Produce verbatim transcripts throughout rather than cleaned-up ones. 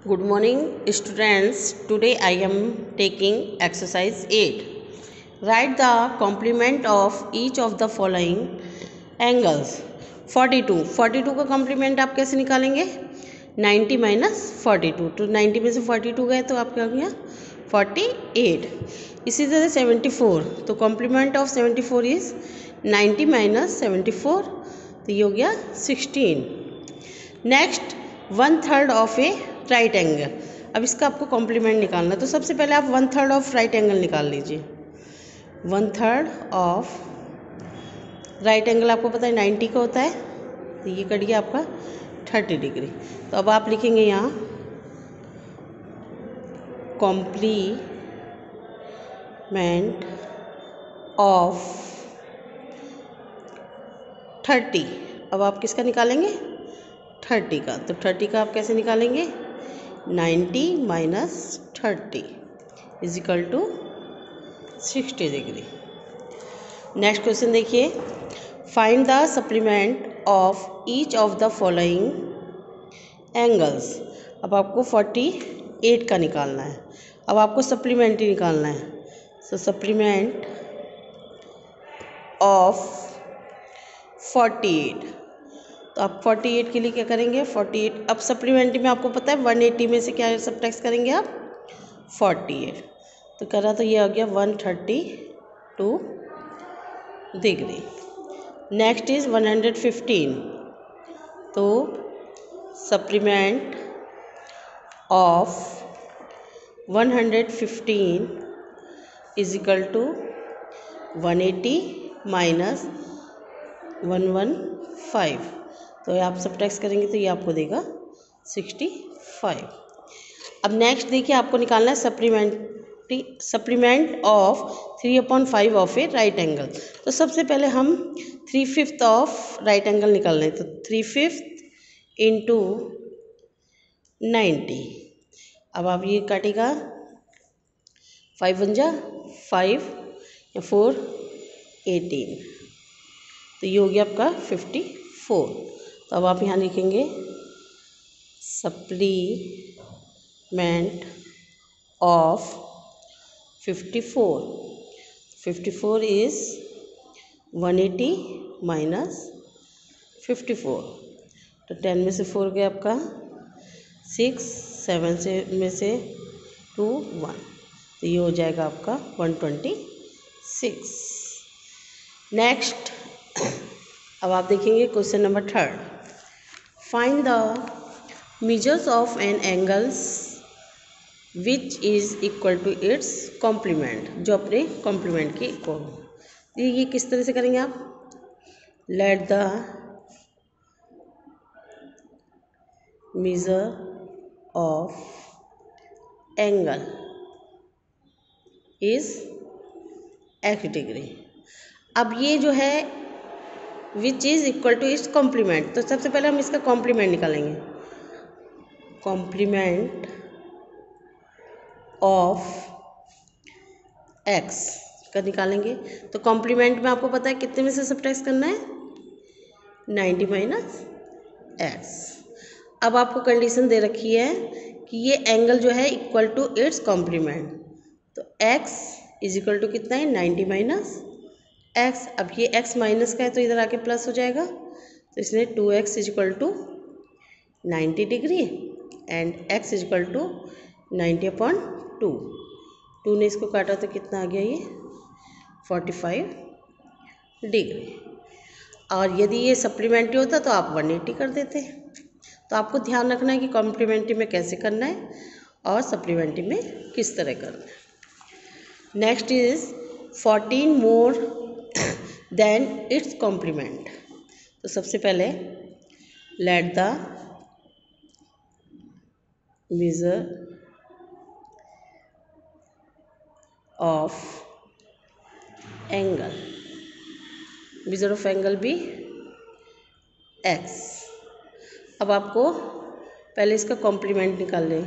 Good morning, students. Today I am taking exercise eight. Write the complement of each of the following angles. forty-two. forty-two का complement आप कैसे निकालेंगे? ninety minus forty-two. तो ninety में से forty-two गए तो आपका हो गया forty-eight. इसी तरह seventy-four. तो complement of seventy-four is ninety minus seventy-four. तो ये हो गया sixteen. Next one third of a right angle. अब इसका आपको कॉम्प्लीमेंट निकालना है तो सबसे पहले आप one third of right angle निकाल लीजिए. One third of right angle आपको पता है नाइन्टी का होता है, तो ये कट गया आपका थर्टी डिग्री. तो अब आप लिखेंगे यहाँ कॉम्प्लीमेंट ऑफ थर्टी. अब आप किसका निकालेंगे? थर्टी का. तो थर्टी का आप कैसे निकालेंगे? Ninety minus thirty is equal to sixty degree. Next question देखिए. Find the supplement of each of the following angles. अब आपको फोर्टी एट का निकालना है. अब आपको सप्लीमेंट्री निकालना है. So supplement of forty eight. तो आप अड़तालीस के लिए क्या करेंगे? अड़तालीस. अब सप्लीमेंट्री में आपको पता है वन एटी में से क्या सब्ट्रैक्ट करेंगे आप? अड़तालीस. तो करा तो ये आ गया one thirty two degree. Next is one hundred fifteen. तो supplement of one hundred fifteen is equal to one eighty minus one one five. तो आप सब्ट्रैक्ट करेंगे तो ये आपको देगा सिक्सटी फाइव. अब नेक्स्ट देखिए आपको निकालना है supplementary supplement of three upon five of a right angle. तो सबसे पहले हम three fifth of right angle निकाल रहे हैं. तो थ्री फिफ्थ इंटू नाइन्टी. अब आप ये काटेगा फाइव वन जा फाइव या फोर एटीन. तो ये हो गया आपका फिफ्टी फोर. तो अब आप यहाँ लिखेंगे supplement of fifty four. Fifty four is one eighty minus fifty four. तो टेन में से फोर गया आपका सिक्स, सेवन से में से टू वन. तो ये हो जाएगा आपका वन ट्वेंटी सिक्स. नेक्स्ट अब आप देखेंगे question number third. Find the measures of an angles which is equal to its complement. जो अपने कॉम्प्लीमेंट के इक्वल हो. ये किस तरह से करेंगे आप? Let the measure of angle is x degree. अब ये जो है which is equal to its complement. तो सबसे पहले हम इसका कॉम्प्लीमेंट निकालेंगे. कॉम्प्लीमेंट ऑफ एक्स का निकालेंगे. तो कॉम्प्लीमेंट में आपको पता है कितने में से सब्ट्रैक्ट करना है? Ninety minus x. अब आपको कंडीशन दे रखी है कि ये एंगल जो है इक्वल टू इट्स कॉम्प्लीमेंट. तो एक्स इज इक्वल टू कितना है? Ninety minus x. अब ये x माइनस का है तो इधर आके प्लस हो जाएगा. तो इसने two x is equal to ninety degree and x is equal to ninety upon two. Two ने इसको काटा तो कितना आ गया? ये फोर्टी फाइव डिग्री. और यदि ये सप्लीमेंट्री होता तो आप वन एटी कर देते. तो आपको ध्यान रखना है कि कॉम्प्लीमेंट्री में कैसे करना है और सप्लीमेंट्री में किस तरह करना है. Next is fourteen more than its complement. तो सबसे पहले let the measure of angle measure of angle भी एक्स. अब आपको पहले इसका कॉम्प्लीमेंट निकाल लें.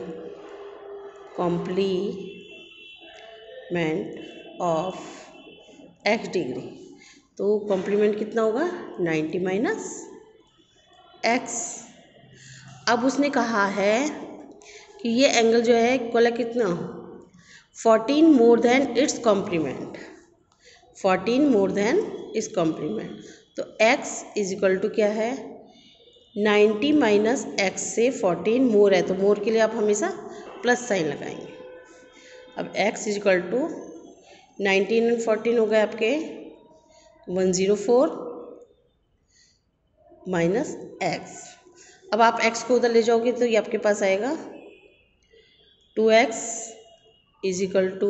Complement of x degree. तो कॉम्प्लीमेंट कितना होगा? Ninety minus x. अब उसने कहा है कि ये एंगल जो है इक्वल है कितना, fourteen more than its complement, fourteen more than its complement. तो x इज इक्वल टू क्या है, नाइन्टी माइनस एक्स से फोर्टीन मोर है, तो मोर के लिए आप हमेशा प्लस साइन लगाएंगे। अब x is equal to nineteen and fourteen हो गए आपके one zero four minus x. अब आप x को उधर ले जाओगे तो ये आपके पास आएगा two x is equal to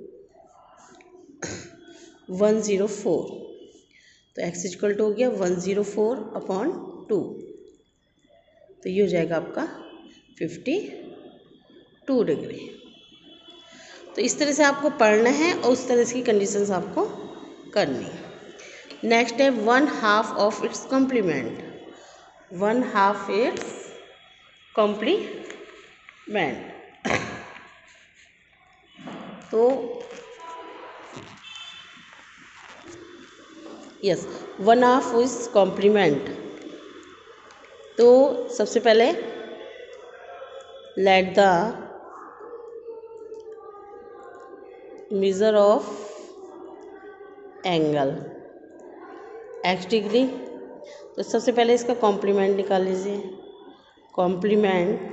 one zero four. तो x इज इक्वल टू हो गया one zero four upon two, तो ये हो जाएगा आपका फिफ्टी टू डिग्री। तो इस तरह से आपको पढ़ना है और उस तरह की कंडीशंस आपको करनी है। नेक्स्ट है one half of its complement, one half its complement. तो yes, one half is complement. तो सबसे पहले let the measure of angle x degree. तो सबसे पहले इसका कॉम्प्लीमेंट निकाल लीजिए, कॉम्प्लीमेंट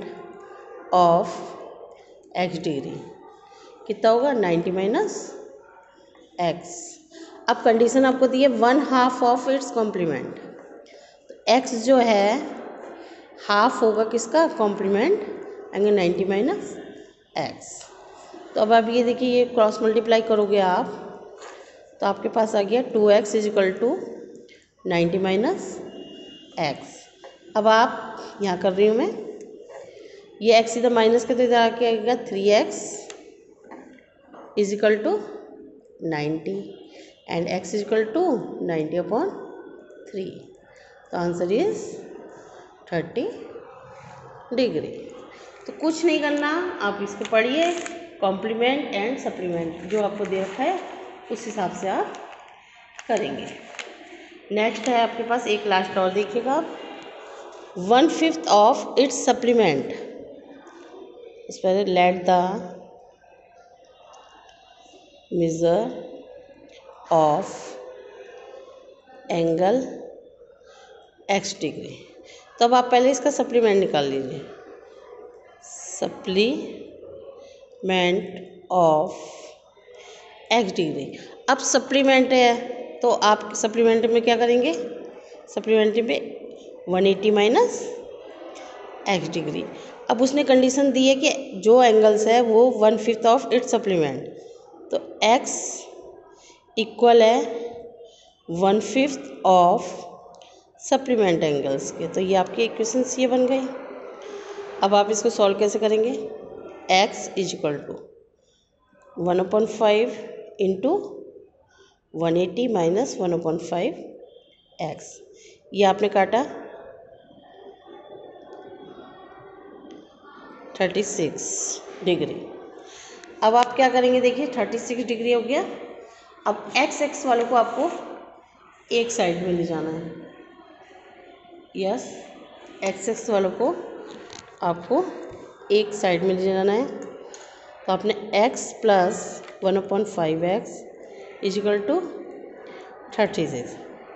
ऑफ एक्स डिग्री कितना होगा, नाइन्टी माइनस एक्स। अब कंडीशन आपको दी है one half of its complement, तो एक्स जो है हाफ होगा किसका, complement angle ninety minus x. तो अब आप ये देखिए, ये क्रॉस मल्टीप्लाई करोगे आप तो आपके पास आ गया two x is equal to ninety minus x. अब आप यहाँ कर रही हूँ मैं, ये एक्स इधर माइनस के तो इधर आके आएगा three x is equal to ninety and x is equal to ninety upon three. तो आंसर इज थर्टी डिग्री। तो कुछ नहीं करना, आप इसको पढ़िए, कॉम्प्लीमेंट एंड सप्लीमेंट जो आपको दे रखा है उस हिसाब से आप करेंगे। नेक्स्ट है आपके पास एक लास्ट और देखिएगा आप, one fifth of its supplement. इस पर let the measure of angle x degree. तो अब आप पहले इसका सप्लीमेंट निकाल लीजिए, सप्लीमेंट ऑफ एक्स डिग्री। अब सप्लीमेंट है तो आप सप्लीमेंट में क्या करेंगे, सप्लीमेंट्री में one eighty minus x degree. अब उसने कंडीशन दी है कि जो एंगल्स है वो one fifth of its supplement, तो x इक्वल है one fifth of supplement angles के। तो ये आपकी इक्वेशंस ये बन गई। अब आप इसको सॉल्व कैसे करेंगे, x is equal to one upon five into one eighty minus one upon five x. ये आपने काटा थर्टी सिक्स डिग्री। अब आप क्या करेंगे, देखिए थर्टी सिक्स डिग्री हो गया। अब एक्स एक्स वालों को आपको एक साइड में ले जाना है, यस एक्स एक्स वालों को आपको एक साइड में ले जाना है। तो आपने x plus one upon five x is equal to thirty six.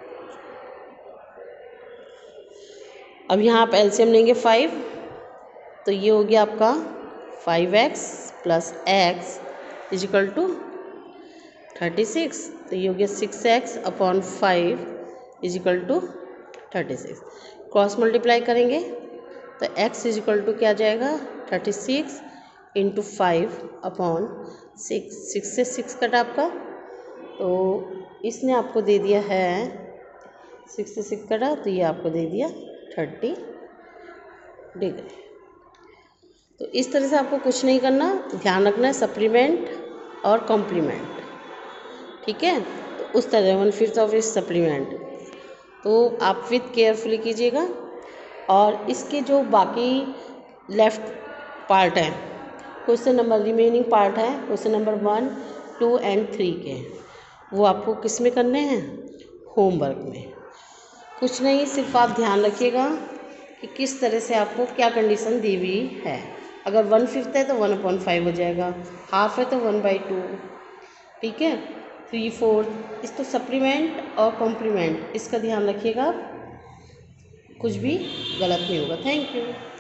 अब यहाँ आप एलसीएम लेंगे फाइव, तो ये हो गया आपका five x plus x is equal to thirty six. तो ये हो गया six x upon five is equal to thirty six. Cross multiply करेंगे तो x इज इक्वल टू क्या आ जाएगा, thirty six into five upon six. Six से सिक्स कटा आपका, तो इसने आपको दे दिया है सिक्स से सिक्स कटा, तो ये आपको दे दिया थर्टी डिग्री। तो इस तरह से आपको कुछ नहीं करना, ध्यान रखना है सप्लीमेंट और कॉम्प्लीमेंट, ठीक है। तो उस तरह one fifth of its supplement, तो आप विथ केयरफुली कीजिएगा। और इसके जो बाकी लेफ्ट पार्ट हैं, क्वेश्चन नंबर रिमेनिंग पार्ट है question number one two and three के, वो आपको किस में करने हैं, होमवर्क में। कुछ नहीं, सिर्फ आप ध्यान रखिएगा कि किस तरह से आपको क्या कंडीशन दी हुई है। अगर वन फिफ्थ है तो वन अपॉइंट फाइव हो जाएगा, हाफ है तो वन बाई टू। ठीक है, थ्री फोर्थ, इस तो सप्लीमेंट और कॉम्प्लीमेंट, इसका ध्यान रखिएगा, कुछ भी गलत नहीं होगा। Thank you.